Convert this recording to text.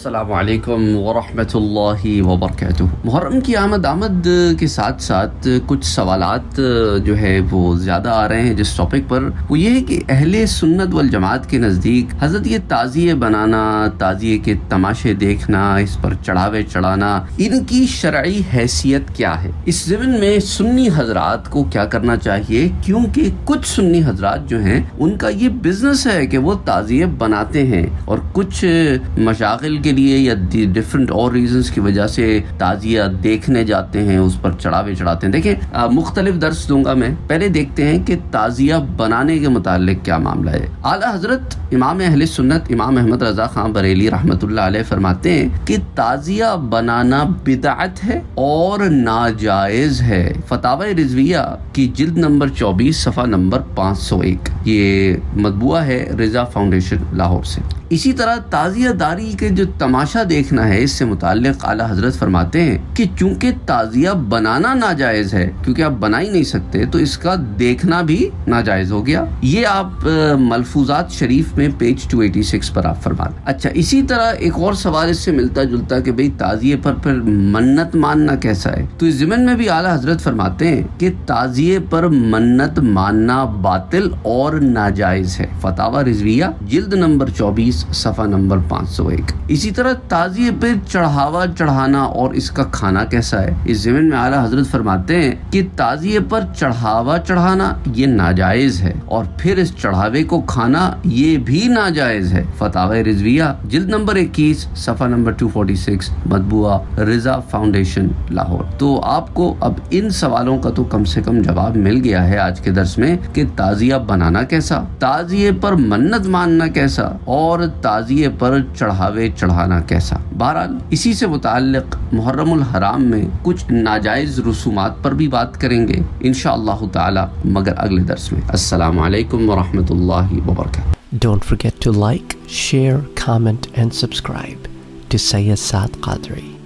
السلام علیکم ورحمۃ اللہ وبرکاتہ۔ محرم کی آمد کے ساتھ ساتھ کچھ سوالات جو ہے وہ زیادہ آ رہے ہیں جس ٹاپک پر، وہ یہ ہے کہ اہل سنت والجماعت کے نزدیک حضرت یہ تعزیے بنانا، تعزیے کے تماشے دیکھنا، اس پر چڑھاوے چڑھانا، ان کی شرعی حیثیت کیا ہے؟ اس ضمن میں سنی حضرات کو کیا کرنا چاہیے؟ کیونکہ کچھ سنی حضرات جو ہیں ان کا یہ بزنس ہے کہ وہ تعزیے بناتے ہیں، اور کچھ مشاغل کے لیے یا ڈیفرنٹ اور ریزنز کی وجہ سے تعزیہ دیکھنے جاتے ہیں، اس پر چڑھاوے چڑھاتے ہیں۔ دیکھیں مختلف درس دوں گا میں، پہلے دیکھتے ہیں کہ تعزیہ بنانے کے متعلق کیا معاملہ ہے۔ اعلیٰ حضرت امام اہل سنت امام احمد رضا خان بریلی رحمۃ اللہ علیہ فرماتے ہیں کہ تعزیہ بنانا بدعت ہے اور ناجائز ہے۔ فتاوی رضویہ کی جلد نمبر 24 صفحہ نمبر 501، یہ مطبوعہ ہے رضا فاؤنڈیشن لاہور سے۔ اسی طرح تعزیہ داری کے جو تماشا دیکھنا ہے، اس سے متعلق اعلیٰ حضرت فرماتے ہیں کہ چونکہ تعزیہ بنانا ناجائز ہے، کیونکہ آپ بنا ہی نہیں سکتے، تو اس کا دیکھنا بھی ناجائز ہو گیا۔ یہ آپ ملفوظات شریف میں پیج 286 پر آپ فرماتے۔ اچھا، اسی طرح ایک اور سوال اس سے ملتا جلتا کہ بھئی تعزیے پر پھر منت ماننا کیسا ہے؟ تو اس ضمن میں بھی اعلیٰ حضرت فرماتے ہیں کہ تعزیے پر منت ماننا باطل اور ناجائز ہے۔ فتاوی رضویہ جلد نمبر 24 صفحہ نمبر 501۔ اسی طرح تعزیے پر چڑھاوا چڑھانا اور اس کا کھانا کیسا ہے؟ اس ضمن میں اعلیٰ حضرت فرماتے ہیں کہ تعزیے پر چڑھاوا چڑھانا یہ ناجائز ہے، اور پھر اس چڑھاوے کو کھانا یہ بھی ناجائز ہے۔ فتاوی رضویہ جلد نمبر 21 صفحہ نمبر 246، مطبوعہ رضا فاؤنڈیشن لاہور۔ تو آپ کو اب ان سوالوں کا تو کم سے کم جواب مل گیا ہے آج کے درس میں کہ تعزیہ بنانا کیسا، تعزیے پر منت ماننا کیسا، اور تعزیے پر چڑھاوے چڑھانا کیسا۔ بہرحال اسی سے متعلق محرم الحرام میں کچھ ناجائز رسومات پر بھی بات کریں گے انشاءاللہ تعالی، مگر اگلے درس میں۔ السلام علیکم ورحمۃ اللہ وبرکاتہ۔ Don't forget to like, share, comment and subscribe to Sayyid Saad Qadri.